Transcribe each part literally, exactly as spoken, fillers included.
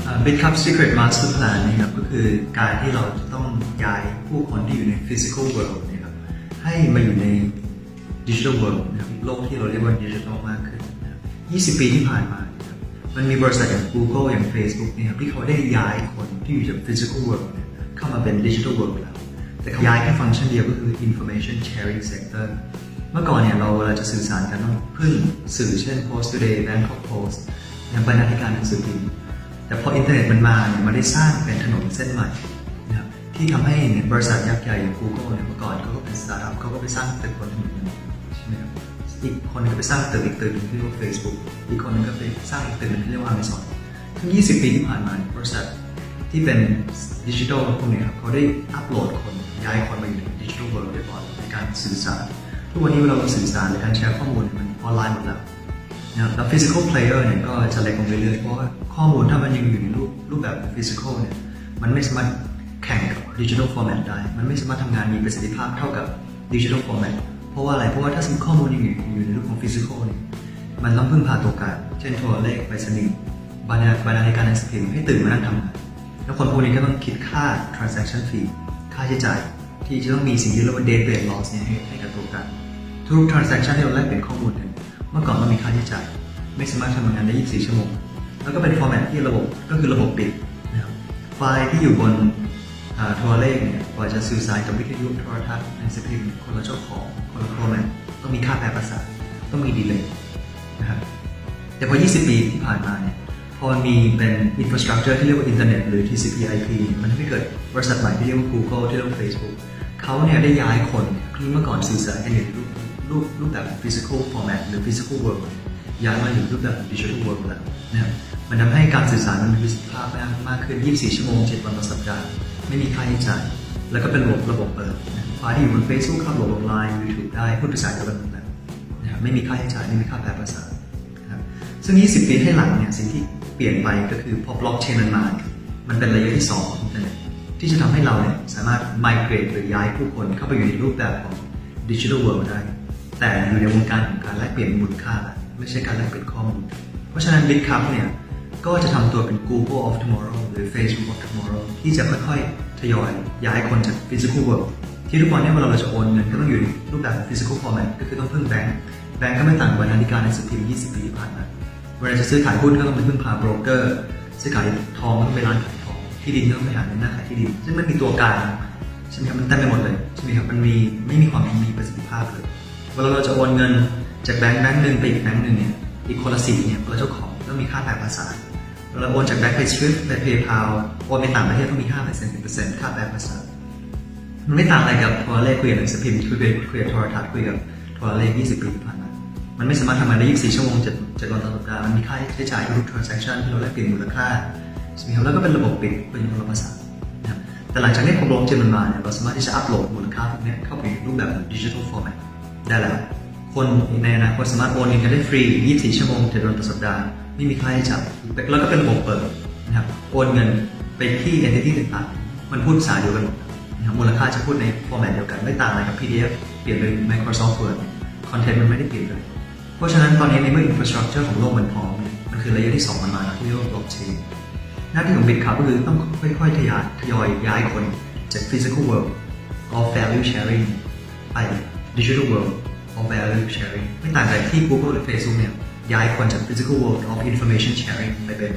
Bitcup Secret Master Plan นะครับก็คือการที่เราจะต้องย้ายผู้คนที่อยู่ใน Physical World นะครับให้มาอยู่ใน Digital World นะครับโลกที่เราเรียกว่า Digital มากขึ้นนะครับยี่สิบปีที่ผ่านมานะครับมันมีบริษัทอย่าง Google อย่าง Facebook นะครับที่เขาได้ย้ายคนที่อยู่จาก Physical World เข้ามาเป็น Digital World แล้วแต่เขาย้ายแค่ฟังก์ชันเดียวก็คือ Information Sharing Sector เมื่อก่อนเนี่ยเราเวลาจะสื่อสารกันต้องพึ่งสื่อเช่น Post Today Bangkok Post อย่างบรรณาธิการหนังสือพิมพ์แต่พออินเทอร์เน็ตมันมาเนี่ยมันได้สร้างเป็นถนนเส้นใหม่นะครับที่ทำให้เนี่ยบริษัทยักษ์ใหญ่อย่าง Google เนี่ยเมื่อก่อนเขาก็เป็นสตาร์ทอัพเขาก็ไปสร้างตึกบนถนนใช่ไหมครับอีกคนนึงก็ไปสร้างตึกอีกตึกนึงที่เรียกว่า Facebook อีกคนนึงก็ไปสร้างอีกตึกนึงที่เรียกว่า Amazon ทั้งยี่สิบปีที่ผ่านมาบริษัทที่เป็นดิจิทัลพวกนี้ครับเขาได้อัปโหลดคนย้ายคนมาอยู่ในดิจิทัลเวิลด์เรียบร้อยในการสื่อสารทุกวันนี้เวลาเราสื่อสารในการแชร์ข้อมูลมันออนไลน์หมดแล้วนะครับแล้ว physical player เนี่ยก็จะเล็กลงเรื่อยๆเพราะว่าข้อมูลถ้ามันยังอยู่ในรูปรูปแบบ physical เนี่ยมันไม่สามารถแข่งกับ digital format ได้มันไม่สามารถทำงานมีประสิทธิภาพเท่ากับ digital format เพราะว่าอะไรเพราะว่าถ้าสมมติข้อมูลยังอยู่ในรูปของ physical เนี่ยมันต้องพึ่งพาตัวกลางเช่นโทรเลขไปรษณีย์บรรณาบรรณาธิการหนังสือพิมพ์ให้ตื่นมานั่งทำงานแล้วคนพวกนี้ก็ต้องคิดค่า transaction fee ค่าใช้จ่ายที่จะต้องมีสิ่งที่เรียกว่า data loss เนี่ยให้ให้กับตัวกลางทุก transaction ที่เราแลกเปลี่ยนข้อมูลเนี่ยเมื่อก่อนต้องมีค่าใช้จ่ายไม่สามารถทำงานได้ยี่สิบสี่ชั่วโมงแล้วก็เป็น format ที่ระบบก็คือระบบปิดนะครับไฟล์ที่อยู่บนโทรเลขเนี่ยกว่าจะสื่อสารกับวิทยุโทรทัศน์หนังสือพิมพ์คนละเจ้าของคนละ format ต้องมีค่าแปลภาษาต้องมี delay นะครับแต่พอยี่สิบปีที่ผ่านมาเนี่ยพอมันมีเป็น infrastructure ที่เรียกว่าอินเทอร์เน็ตหรือ ที ซี พี ไอ พี มันทำให้เกิดบริษัทใหม่ที่เรียกว่า Google ที่เรียกว่า Facebook เขาเนี่ยได้ย้ายคนที่เมื่อก่อนสื่อสารกันอยู่รูปรูปแบบ physical format หรือ physical world ย้ายมาอยู่รูปแบบ digital world แล้วนะครับมันทำให้การสื่อสารมันมีประสิทธิภาพมากขึ้นยี่สิบสี่ชั่วโมงเจ็ดวันต่อสัปดาห์ไม่มีค่าใช้จ่ายแล้วก็เป็นระบบระบบเปิดไฟล์ที่อยู่บน Facebook เข้าระบบออนไลน์ YouTube ได้พูดภาษาเดียวกันหมดแล้วนะครับไม่มีค่าใช้จ่ายไม่มีค่าแปลภาษาครับซึ่งยี่สิบปีให้หลังเนี่ยสิ่งที่เปลี่ยนไปก็คือพอบล็อกเชนมันมามันเป็นระยะที่สองของอินเทอร์เน็ตที่จะทำให้เราเนี่ยสามารถ migrate หรือย้ายผู้คนเข้าไปอยู่ในรูปแบบของ digital world ได้แต่อยู่ในวงการของการแลกเปลี่ยนมูลค่าไม่ใช่การแลกเปลี่ยนข้อมูลเพราะฉะนั้น Bitcup เนี่ยก็จะทำตัวเป็น Google of tomorrow หรือ Facebook of tomorrow ที่จะค่อยๆทยอยย้ายคนจาก physical world ที่ทุกวันนี้เวลาเราจะโอนเงินก็ต้องอยู่ในรูปแบบ physical format ก็คือต้องพึ่งแบงก์แบงก์ก็ไม่ต่างกว่านาฬิกาในสพิมพ์ยี่สิบปีที่ผ่านมาเวลาจะซื้อขายหุ้นก็ต้องไปพึ่งพาโบรกเกอร์ซื้อขายทองก็ต้องไปร้านขายทองที่ดินก็ต้องไปหาในหน้าขายที่ดินซึ่งมันมีตัวกลางใช่ไหมครับมันเต็มไปหมดเลยใช่ไหมครับมันมีไม่มีความมีประสิทธิภาพเลยเวลาเราจะโอนเงินจากแบงก์แบงก์หนึ่งไปอีกแบงก์หนึ่งเนี่ยอีกคนละสิทธิ์เนี่ยคนละเจ้าของต้องมีค่าแปลภาษาเวลาโอนจากแบงก์ไป Swift ไป PayPal โอนไปต่างประเทศต้องมี ห้าเปอร์เซ็นต์ สิบเปอร์เซ็นต์ ค่าแปลภาษามันไม่ต่างอะไรกับโทรเลขคุยกับหนังสือพิมพ์คุยกับคุยกับโทรทัศน์คุยกับโทรเลขยี่สิบปีที่ผ่านมามันไม่สามารถทำงานได้ยี่สิบสี่ชั่วโมงเจ็ด เจ็ดวันต่อสัปดาห์มันมีค่าใช้จ่ายทุก transaction ที่เราแลกเปลี่ยนมูลค่าใช่ไหมครับแล้วก็เป็นระบบปิดเป็นคนละภาษานะครับแต่หลังจากนี้พอบล็อกเชนมันมาเนี่ยเราสามารถที่จะอัปโหลดมูลค่าพวกนี้เข้าไปในรูปแบบ digital format ได้แล้วคนในอนาคตสามารถโอนเงินกันได้ฟรียี่สิบสี่ชั่วโมงเจ็ดวันต่อสัปดาห์ไม่มีค่าใช้จ่ายแล้วก็เป็นระบบเปิดนะครับโอนเงินไปที่ entity ต่างๆมันพูดภาษาเดียวกันหมดนะครับมูลค่าจะพูดใน format เดียวกันไม่ต่างอะไรกับ พี ดี เอฟ เปลี่ยนเป็น Microsoft Word คอนเทนต์มันไม่ได้เปลี่ยนเลยเพราะฉะนั้นตอนนี้ในเมื่อ infrastructure ของโลกมันพร้อมมันคือระยะที่สองมันมาที่เรียกว่า blockchain หน้าที่ของ Bitcup ก็คือต้องค่อยๆทยอยทยอยย้ายคนจาก physical world of value sharing ไป digital world of value sharing ไม่ต่างจากที่ Google หรือ Facebook เนี่ยย้ายคนจาก physical world of information sharing ไปเป็น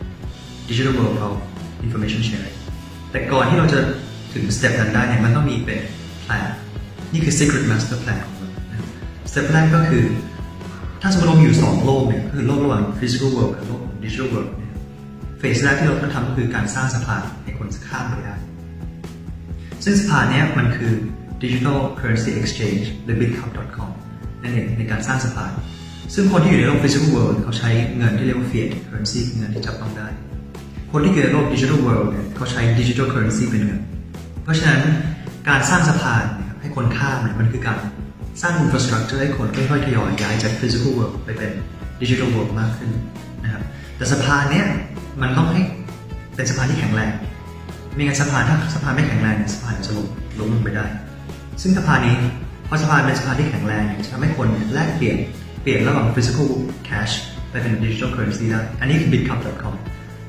digital world of information sharing แต่ก่อนที่เราจะถึง step นั้นได้เนี่ยมันต้องมีเป็น plan นี่คือ secret master plan ของเรา step แรกก็คือถ้าสมมติเราอยู่สองโลกเนี่ยคือโลกระหว่าง physical world กับโลก digital world เนี่ยเฟสแรกที่เราต้องทำก็คือการสร้างสะพานให้คนข้ามไปได้ซึ่งสะพานนี้มันคือ digital currency exchange หรือ bitcup ดอท คอม นั่นเองในการสร้างสะพานซึ่งคนที่อยู่ในโลก physical world เขาใช้เงินที่เรียกว่า fiat currency เงินที่จับต้องได้คนที่อยู่ในโลก digital world เนี่ยเขาใช้ digital currency เป็นเงินเพราะฉะนั้นการสร้างสะพานให้คนข้ามเนี่ยมันคือการสร้าง infrastructure ให้คนค่อยๆทยอยย้ายจาก physical world ไปเป็น digital world มากขึ้นนะครับแต่สะพานเนี้ยมันต้องให้เป็นสะพานที่แข็งแรงไม่งั้นสะพานถ้าสะพานไม่แข็งแรงเนี่ยสะพานจะล้มล้มลงไปได้ซึ่งสะพานนี้พอสะพานเป็นสะพานที่แข็งแรงจะทำให้คนแลกเปลี่ยนเปลี่ยนระหว่าง physical cash ไปเป็น digital currency ได้อันนี้คือ bitcup ดอท คอม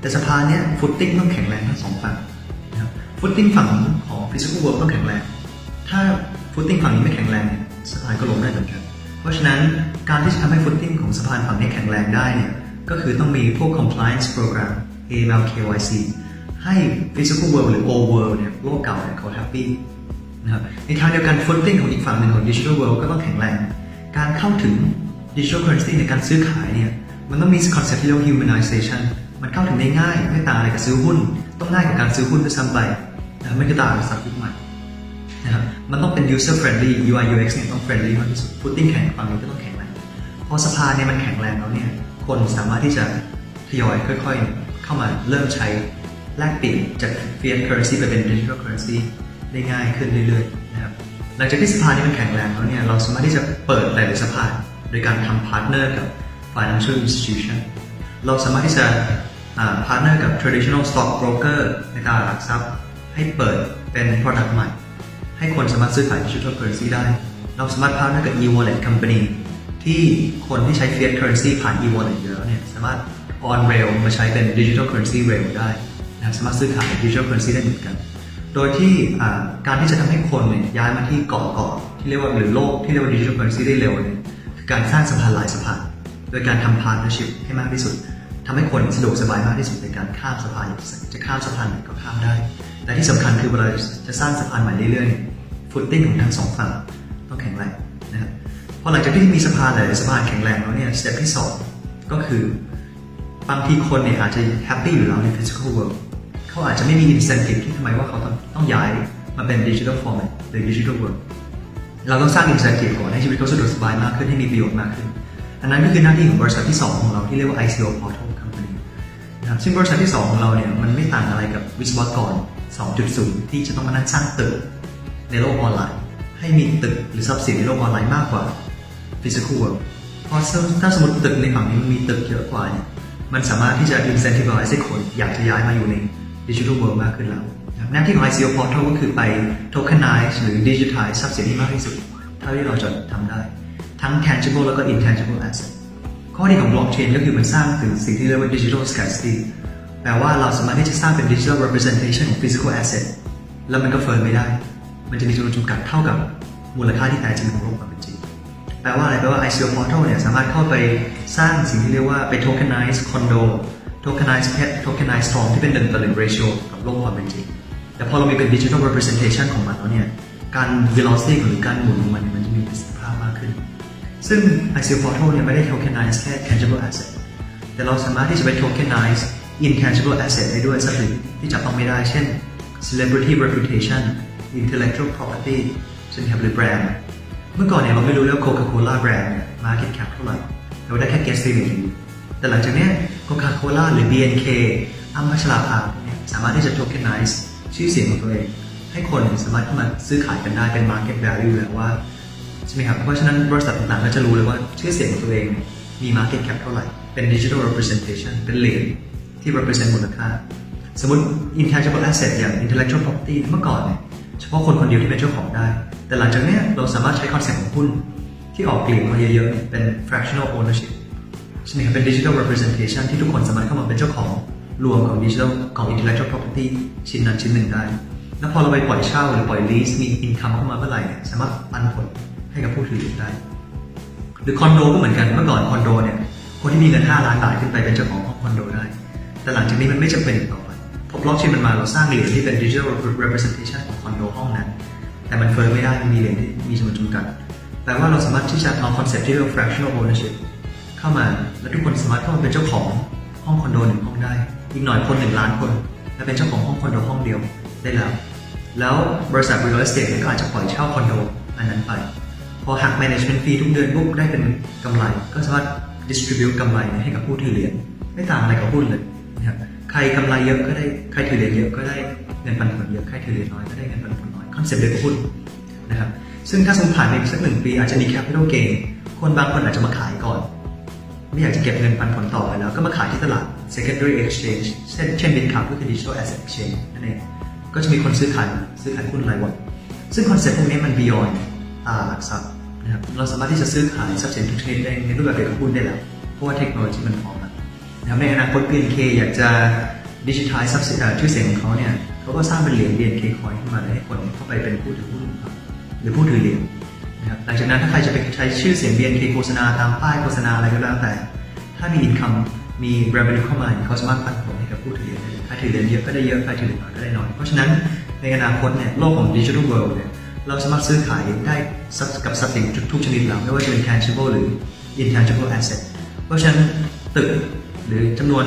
แต่สะพานเนี้ยฟุตติ้งต้องแข็งแรงทั้งสองฝั่งนะครับฟุตติ้งฝั่งของ physical world ต้องแข็งแรงถ้าฟุตติ้งฝั่งนี้ไม่แข็งแรงเนี่ยสะพานก็ล้มได้เหมือนกันเพราะฉะนั้นการที่จะทำให้ฟุตติ้งของสะพานฝั่งนี้แข็งแรงได้เนี่ยก็คือต้องมีพวก compliance program เอ เอ็ม แอล เค วาย ซี ให้ physical world หรือ old world เนี่ยโลกเก่าเนี่ยเขาแฮปปี้นะครับในทางเดียวกันฟุตติ้งของอีกฝั่งหนึ่งของ digital world ก็ต้องแข็งแรงการเข้าถึง digital currency ในการซื้อขายเนี่ยมันต้องมีคอนเซ็ปต์ที่เรียกว่า humanization มันเข้าถึงได้ง่ายไม่ต่างอะไรกับซื้อหุ้นต้องง่ายกว่าการซื้อหุ้นด้วยซ้ำไปนะไม่ก็ต่างกับสับยุคใหม่นะครับมันต้องเป็น user friendly ยู ไอ ยู เอ็กซ์ เนี่ยต้อง friendly มากที่สุด footing แข็งฝั่งนี้ก็ต้องแข็งแรงพอสะพานเนี่ยมันแข็งแรงแล้วเนี่ยคนสามารถที่จะทยอยค่อยๆเข้ามาเริ่มใช้แลกเปลี่ยนจาก fiat currency ไปเป็น digital currency ได้ง่ายขึ้นเรื่อยๆนะครับหลังจากที่สะพานนี้มันแข็งแรงแล้วเนี่ยเราสามารถที่จะเปิดหลายๆสะพานโดยการทำ partner กับ financial institution เราสามารถที่จะพาร์ทเนอร์กับ traditional stock broker ในตลาดหลักทรัพย์ให้เปิดเป็น product ใหม่ให้คนสามารถซื้อขาย digital currency ได้เราสามารถพาร์ทเนอร์กับ e-wallet company ที่คนที่ใช้ fiat currency ผ่าน e-wallet เยอะเนี่ยสามารถ on rail มาใช้เป็น digital currency rail ได้นะสามารถซื้อขาย digital currency ได้เหมือนกันโดยที่การที่จะทำให้คนเนี่ยย้ายมาที่เกาะเกาะที่เรียกว่าหรือโลกที่เรียกว่า digital currency ได้เร็วเนี่ยคือการสร้างสะพานหลายสะพานโดยการทำ partnership ให้มากที่สุดทำให้คนสะดวกสบายมากที่สุดในการข้ามสะพานจะข้ามสะพานไหนก็ข้ามได้และที่สำคัญคือเวลาจะสร้างสะพานใหม่เรื่อยๆฟุตติ้งของทั้งสองฝั่งต้องแข็งแรงนะครับพอหลังจากที่มีสะพานหลายสะพานแข็งแรงแล้วเนี่ยสเต็ปที่สองก็คือบางทีคนเนี่ยอาจจะแฮปปี้อยู่แล้วใน physical world เขาอาจจะไม่มี incentive ที่ทำไมว่าเขาต้องต้องย้ายมาเป็น digital format หรือ digital world เราต้องสร้าง incentive ก่อนให้ชีวิตเขาสะดวกสบายมากขึ้นให้มีประโยชน์มากขึ้นอันนั้นก็คือหน้าที่ของบริษัทที่สองของเราที่เรียกว่า ไอ ซี โอ Portal Company นะครับซึ่งบริษัทที่สองของเราเนี่ยมันไม่ต่างอะไรกับวิศวกร สองจุดศูนย์ ที่จะต้องมานั่งสร้างตึกในโลกออนไลน์ให้มีตึกหรือทรัพย์สินในโลกออนไลน์มากกว่า physical world เพราะถ้าสมมติตึกในฝั่งนี้มันมีตึกเยอะกว่าเนี่ยมันสามารถที่จะ incentivize ให้คนอยากจะย้ายมาอยู่ใน digital world มากขึ้นแล้วหน้าที่ของ ไอ ซี โอ Portal ก็คือไป tokenize หรือ digitize ทรัพย์สินที่มากที่สุดเท่าที่เราจะทำได้ทั้ง tangible แล้วก็ intangible asset ข้อดีของ blockchain ก็คือมันสร้างถึงสิ่งที่เรียกว่า digital scarcity แปลว่าเราสามารถที่จะสร้างเป็น digital representation ของ physical asset แล้วมันก็เฟิร์มไม่ได้มันจะมีจำนวนจำกัดเท่ากับมูลค่าที่แท้จริงของโลกความเป็นจริงแปลว่าอะไรแปลว่า ไอ ซี โอ Portal เนี่ยสามารถเข้าไปสร้างสิ่งที่เรียกว่าไป tokenize condo tokenize pet tokenizeทองที่เป็นหนึ่งต่อหนึ่ง ratio กับโลกความเป็นจริงแต่พอเรามีเป็น digital representation ของมันแล้วเนี่ยการ velocity หรือการหมุนของมันมันจะมีประสิทธิภาพมากขึ้นซึ่ง ไอ ซี โอ Portal เนี่ยไม่ได้ tokenize แค่ tangible asset แต่เราสามารถที่จะไป tokenize intangible asset ได้ด้วยทรัพย์สินที่จับต้องไม่ได้เช่น celebrity reputation intellectual property เช่นครับหรือแบรนด์เมื่อก่อนเนี่ยเราไม่รู้แล้ว Coca-Cola แบรนด์เนี่ย market cap เท่าไหร่เราได้แค่ guesstimate แต่หลังจากนี้ Coca-Cola หรือ บี เอ็น เค อ้ำพัชราภาเนี่ยสามารถที่จะ tokenize ชื่อเสียงของตัวเองให้คนสามารถเข้ามาซื้อขายกันได้เป็น market value แล้วว่าใช่ไหมครับเพราะฉะนั้นบริษัทต่างๆก็จะรู้เลยว่าชื่อเสียงของตัวเองมี market cap เท่าไหร่เป็น digital representation เป็นเหรียญที่ represent มูลค่าสมมติ intangible asset อย่าง intellectual property เมื่อก่อนเนี่ยเฉพาะคนคนเดียวที่เป็นเจ้าของได้แต่หลังจากนี้เราสามารถใช้คอนเซ็ปต์ของหุ้นที่ออกเกลี่ยมาเยอะๆเป็น fractional ownership ใช่ไหมครับเป็น digital representation ที่ทุกคนสามารถเข้ามาเป็นเจ้าของรวมของ digital ของ intellectual property ชิ้นนั้นชิ้นหนึ่งได้แล้วพอเราไปปล่อยเช่าหรือปล่อย lease มี income เข้ามาเมื่อไหร่เนี่ยสามารถปันผลให้กับผู้ถือหุ้นได้หรือคอนโดก็เหมือนกันเมื่อก่อนคอนโดเนี่ยคนที่มีเงินห้าล้านบาทขึ้นไปเป็นเจ้าของห้องคอนโดได้แต่หลังจากนี้มันไม่จำเป็นต่อไปพอบล็อกเชนมันมาเราสร้างเหรียญที่เป็น digital representation ของคอนโดห้องนั้นแต่มันเฟิร์มไม่ได้มันมีเหรียญที่มีจำนวนจำกัดแปลว่าเราสามารถที่จะเอาคอนเซ็ปต์ที่เรียกว่า fractional ownership เข้ามาและทุกคนสามารถเข้ามาเป็นเจ้าของห้องคอนโดหนึ่งห้องได้อีกหน่อยคนหนึ่งล้านคนและเป็นเจ้าของห้องคอนโดห้องเดียวได้แล้วแล้วบริษัท real estate ก็อาจจะปล่อยเช่าคอนโดอันนั้นไปพอหัก management fee ทุกเดือนปุ๊บได้เป็นกำไรก็สามารถ distribute กำไรให้กับผู้ถือเหรียญไม่ต่างอะไรกับหุ้นเลยนะครับใครกำไรเยอะก็ได้ใครถือเหรียญเยอะก็ได้เงินปันผลเยอะใครถือเหรียญน้อยก็ได้เงินปันผลน้อยคอนเซ็ปต์เดียวกับหุ้นนะครับซึ่งถ้าสมมติผ่านไปสักหนึ่งปีอาจจะมี capital gain คนบางคนอาจจะมาขายก่อนไม่อยากจะเก็บเงินปันผลต่อไปแล้วก็มาขายที่ตลาด secondary exchange เช่นเช่น Bitcoin ก็คือ digital asset exchange นั่นเองก็จะมีคนซื้อขายซื้อขายหุ้นรายวันซึ่งคอนเซ็ปต์พวกนี้มัน beyond ตลาดหลักทรัพย์นะครับเราสามารถที่จะซื้อขายทรัพย์สินทุกชนิดได้ในรูปแบบเดียวกับหุ้นได้แล้วเพราะว่าเทคโนโลยีมันพร้อมแล้วในอนาคต บี เอ็น เค อยากจะดิจิทัลทรัพย์สินชื่อเสียงของเขาเนี่ยเขาก็สร้างเป็นเหรียญ บี เอ็น เค Coin ขึ้นมาให้คนเข้าไปเป็นผู้ถือหุ้นหรือผู้ถือเหรียญนะครับหลังจากนั้นถ้าใครจะไปใช้ชื่อเสียง บี เอ็น เค โฆษณาตามป้ายโฆษณาอะไรก็แล้วแต่ถ้ามี income มี revenue เข้ามาเขาสามารถปันผลให้กับผู้ถือเหรียญได้ใครถือเหรียญเยอะก็ได้เยอะใครถือเหรียญน้อยก็ได้น้อยเพราะฉะนั้นในอนาคตเนี่ยโลกของ digital world เนี่ยเราสามารถซื้อขายได้กับทรัพย์สินทุกชนิดแล้วไม่ว่าจะเป็น tangible หรือ intangible asset เพราะฉะนั้นตึกหรือจำนวน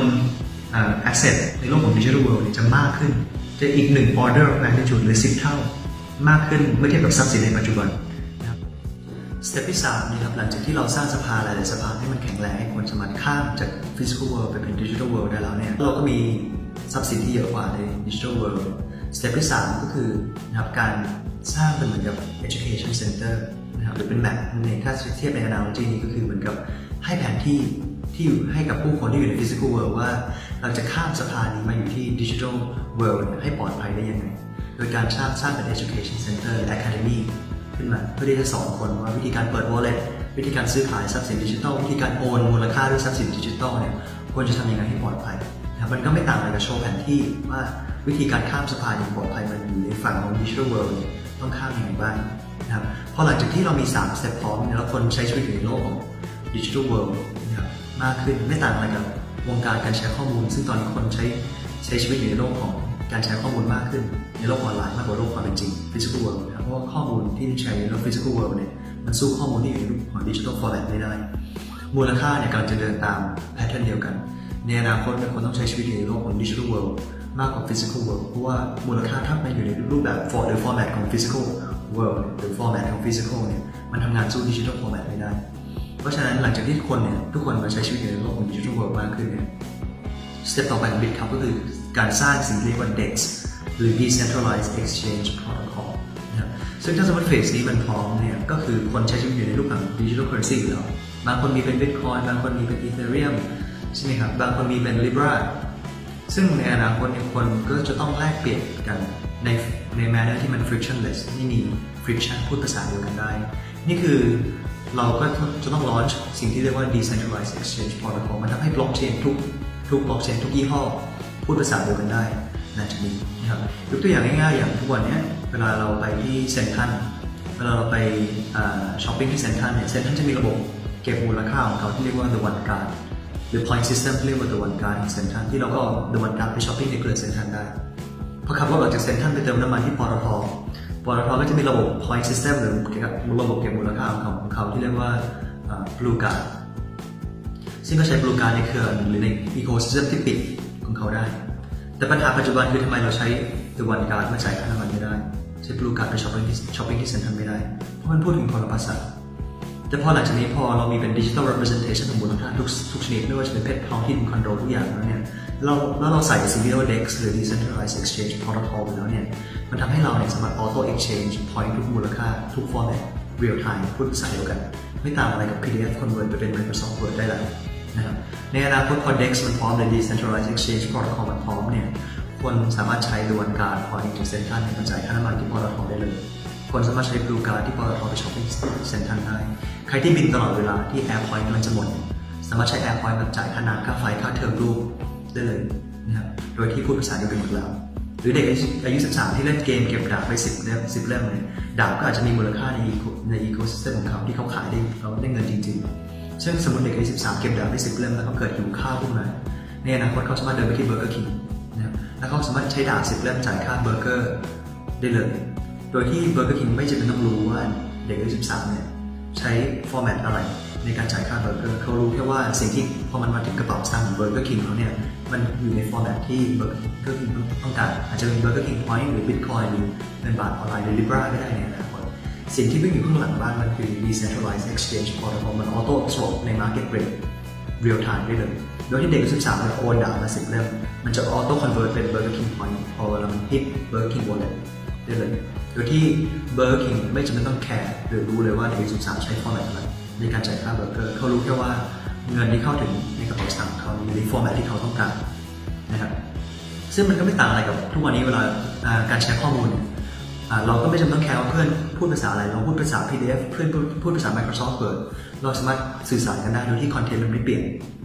asset ในโลกของ digital world จะมากขึ้นจะอีกหนึ่ง order of magnitude หรือสิบเท่ามากขึ้นเมื่อเทียบกับทรัพย์สินในปัจจุบันนะครับสเต็ปที่สามนะครับหลังจากที่เราสร้างสภาหลายๆสภาให้มันแข็งแรงให้คนสามารถข้ามจาก physical world ไปเป็น digital world ได้แล้วเนี่ยเราก็มีทรัพย์สินที่เยอะกว่าใน digital world สเต็ปที่สามก็คือนะครับการสร้างเป็นเหมือนกับ education center นะครับหรือเป็นแบบในถ้าเทียบใน analogy นี้ก็คือเหมือนกับให้แผนที่ที่อยู่ให้กับผู้คนที่อยู่ใน physical world ว่าเราจะข้ามสะพานนี้มาอยู่ที่ digital world ให้ปลอดภัยได้ยังไงโดยการสร้างสร้างเป็น education center หรือ academy ขึ้นมาเพื่อที่จะสอนคนว่าวิธีการเปิด wallet วิธีการซื้อขายทรัพย์สินดิจิทัลวิธีการโอนมูลค่าด้วยทรัพย์สินดิจิทัลเนี่ยควรจะทำยังไงให้ปลอดภัยนะมันก็ไม่ต่างอะไรกับโชว์แผนที่ว่าวิธีการข้ามสะพานอย่างปลอดภัยมันอยู่ในฝั่งของ digital world ต้องข้ามยังไงบ้างนะครับพอหลังจากที่เรามีสามสเต็ปพร้อมแล้วคนใช้ชีวิตอยู่ในโลกของ digital world นะครับมากขึ้นไม่ต่างอะไรกับวงการการแชร์ข้อมูลซึ่งตอนนี้คนใช้ใช้ชีวิตอยู่ในโลกของการแชร์ข้อมูลมากขึ้นในโลกออนไลน์มากกว่าโลกความเป็นจริง physical world นะครับเพราะว่าข้อมูลที่ใช้ในโลก physical world เนี่ยมันสู้ข้อมูลที่อยู่ในรูปของ digital format ไม่ได้มูลค่าเนี่ยกำลังจะเดินตาม pattern เดียวกันในอนาคตเนี่ยคนต้องใช้ชีวิตอยู่ในโลกของ digital world มากกว่า physical world เพราะว่ามูลค่าถ้ามันอยู่ในรูปแบบ for หรือ format ของ physical world หรือ format ของ physical เนี่ยมันทำงานสู้ digital format ไม่ได้เพราะฉะนั้นหลังจากที่ทุกคนเนี่ยทุกคนมาใช้ชีวิตอยู่ในโลกของ digital world มากขึ้นเนี่ยสเต็ปต่อไปของ Bitcup ก็คือการสร้างสิ่งที่เรียกว่า ดี อี เอ็กซ์ หรือ Decentralized Exchange Protocol นะครับซึ่งถ้าสมมติเฟสนี้มันพร้อมเนี่ยก็คือคนใช้ชีวิตอยู่ในรูปแบบ Digital Currency อยู่แล้วบางคนมีเป็น Bitcoin บางคนมีเป็น Ethereum ใช่ไหมครับบางคนมีเป็น Libra ซึ่งในอนาคตเนี่ยคนก็จะต้องแลกเปลี่ยนกันในใน manner ที่มัน frictionless ไม่มี friction พูดภาษาเดียวกันได้นี่คือเราก็จะต้อง launch สิ่งที่เรียกว่า Decentralized Exchange Protocol มันทำให้ blockchain ทุกทุก blockchain ทุกยี่ห้อพูดภาษาเดียวกันได้หลังจากนี้นะครับยกตัวอย่างง่ายๆอย่างทุกวันนี้เวลาเราไปที่เซ็นทรัลเวลาเราไปช้อปปิ้งที่เซ็นทรัลเนี่ยเซ็นทรัลจะมีระบบเก็บมูลค่าของเขาที่เรียกว่า The One Card หรือ Point System ที่เรียกว่า The One Card ของเซ็นทรัลที่เราก็ The One Card ไปช้อปปิ้งในเครือเซ็นทรัลได้พอขับรถออกจากเซ็นทรัลไปเติมน้ำมันที่ปตทปตทก็จะมีระบบ Point System หรือระบบเก็บมูลค่าของเขาของเขาที่เรียกว่า Blue Card ซึ่งก็ใช้ Blue Card ในเครือหรือใน Ecosystem ที่ปิดของเขาได้แต่ปัญหาปัจจุบันคือทำไมเราใช้ The One Card มาจ่ายค่าน้ำมันไม่ได้ใช้ Blue Card ไปช้อปปิ้งที่ช้อปปิ้งที่เซ็นทรัลไม่ได้เพราะมันพูดถึงคนละภาษาแต่พอหลังจากนี้พอเรามีเป็น Digital Representation ของมูลค่าทุกทุกชนิดไม่ว่าจะเป็นเพชรทองที่ดินคอนโดทุกอย่างแล้วเนี่ยเราแล้วเราใส่สิ่งที่เรียกว่า ดี อี เอ็กซ์ หรือ Decentralized Exchange Protocol ไปแล้วเนี่ยมันทำให้เราเนี่ยสามารถ Auto Exchange Point ทุกมูลค่าทุก format real time พูดภาษาเดียวกันไม่ต่างอะไรกับ พี ดี เอฟ Convert ไปเป็น Microsoft Word ได้แล้วนะครับในอนาคตพอ ดี อี เอ็กซ์ มันพร้อมหรือ Decentralized Exchange Protocol มันพร้อมเนี่ยคนสามารถใช้ The One Card Point จากเซ็นทรัลมาจ่ายค่าน้ำมันที่ปตทได้เลยคนสามารถใช้ Blue Card ที่ปตทไปช้อปปิ้งเซ็นทรัลได้ใครที่บินตลอดเวลาที่ Air Point กำลังจะหมดสามารถใช้ Air Point มาจ่ายค่าน้ำค่าไฟค่าเทอมลูกได้เลยนะครับโดยที่พูดภาษาเดียวกันหมดแล้วหรือเด็กอายุสิบสามที่เล่นเกมเก็บดาบไปสิบเล่มสิบเล่มเลยดาบก็อาจจะมีมูลค่าในใน ecosystem ของเขาที่เขาขายได้เขาได้เงินจริงๆซึ่งสมมติเด็กอายุสิบสามเก็บดาบไปสิบเล่มแล้วเขาเกิดหิวข้าวขึ้นมาในอนาคตเขาสามารถเดินไปที่ Burger King นะครับแล้วเขาสามารถใช้ดาบสิบเล่มจ่ายค่าเบอร์เกอร์ได้เลยโดยที่ Burger King ไม่จำเป็นต้องรู้ว่าเด็กอายุสิบสามเนี่ยใช้ format อะไรในการจ่ายค่าเบอร์เกอร์เขารู้แค่ว่าสิ่งที่พอมันมาถึงกระเป๋าสตางค์ของ Burger King เขาเนี่ยมันอยู่ใน format ที่ Burger King ต้องการอาจจะเป็น Burger King Point หรือ Bitcoin หรือเงินบาทออนไลน์หรือ Libra ก็ได้ในอนาคตสิ่งที่วิ่งอยู่ข้างหลังบ้านมันคือ Decentralized Exchange Protocol มัน Auto Swap ใน Market Rate Real Time ได้เลยโดยที่เด็กอายุสิบสามโอนดาบมาสิบเล่มมันจะ Auto Convert เป็น Burger King Point พอเวลามันฮิต Burger King Wallet ได้เลยโดยที่ Burger King ไม่จำเป็นต้องแคร์หรือรู้เลยว่าเด็กอายุสิบสามใช้ format อะไรในการจ่ายค่าเบอร์เกอร์เขารู้แค่ว่าเงินที่เข้าถึงในกระเป๋าสตางค์เขาอยู่ใน format ที่เขาต้องการนะครับซึ่งมันก็ไม่ต่างอะไรกับทุกวันนี้เวลาการแชร์ข้อมูลเราก็ไม่จำเป็นต้องแคร์ว่าเพื่อนพูดภาษาอะไรเราพูดภาษา พี ดี เอฟ เพื่อนพูดภาษา Microsoft Word เราสามารถสื่อสารกันได้โดยที่คอนเทนต์มันไม่เปลี่ยน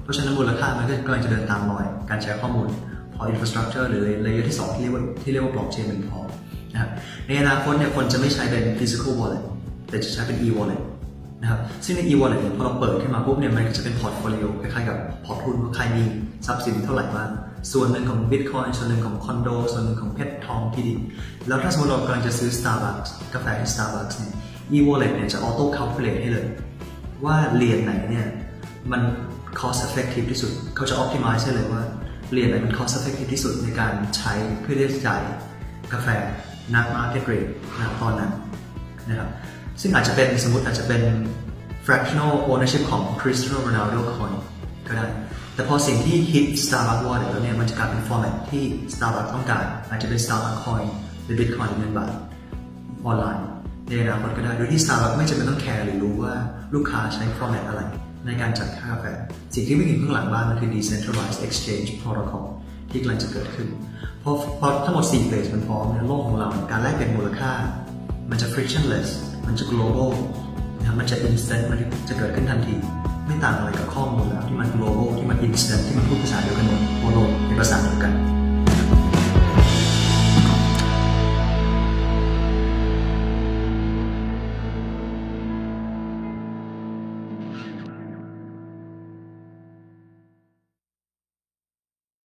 เพราะฉะนั้นมูลค่ามันก็กำลังจะเดินตามรอยการใช้ข้อมูลพอ infrastructure หรือ layer ที่สองที่เรียกว่าที่เรียกว่า blockchain เป็นพอนะครับในอนาคตเนี่ยคนจะไม่ใช้เป็น physical wallet แต่จะใช้เป็น e-wallet นะครับซึ่งใน e-wallet เนี่ยพอเราเปิดขึ้นมาปุ๊บเนี่ยมันก็จะเป็น portfolio คล้ายๆกับพอร์ตหุ้นว่าใครมีทรัพย์สินเท่าไหร่บ้างส่วนหนึ่งของ Bitcoin ส่วนหนึ่งของคอนโดส่วนหนึ่งของเพชรทองที่ดินแล้วถ้าสมมติเรากำลังจะซื้อ Starbucks กาแฟที่ Starbucks เนี่ย e-wallet เนี่ยจะ auto calculate ให้เลยว่าเหรียญไหนเนี่ยมัน cost effective ที่สุดเขาจะ optimize ให้เลยว่าเหรียญไหนมัน cost effective ที่สุดในการใช้เพื่อที่จะจ่ายกาแฟนัก market rate ณตอนนั้นนะครับซึ่งอาจจะเป็นสมมติอาจจะเป็น fractional ownership ของ Cristiano Ronaldo coin ก็ได้แต่พอสิ่งที่ hit Starbucks wallet แล้วเนี่ยมันจะกลายเป็น format ที่ Starbucks ต้องการอาจจะเป็น Starbucks coin หรือ Bitcoin เงินบาทออนไลน์ในอนาคตก็ได้โดยที่ Starbucks ไม่จำเป็นต้องแคร์หรือรู้ว่าลูกค้าใช้ format อะไรในการจัดค่ากาแฟสิ่งที่วิ่งอยู่ข้างหลังบ้านมันคือ decentralized exchange protocol ที่กำลังจะเกิดขึ้นพอพอทั้งหมดสี่เฟสมันพร้อมเนี่ยโลกของเราการแลกเปลี่ยนมูลค่ามันจะ frictionless มันจะ global นะครับมันจะ instant มันจะเกิดขึ้นทันทีไม่ต่างอะไรกับข้อมูลแล้วที่มัน global ที่มัน instant ที่มันพูดภาษาเดียวกันหมดบน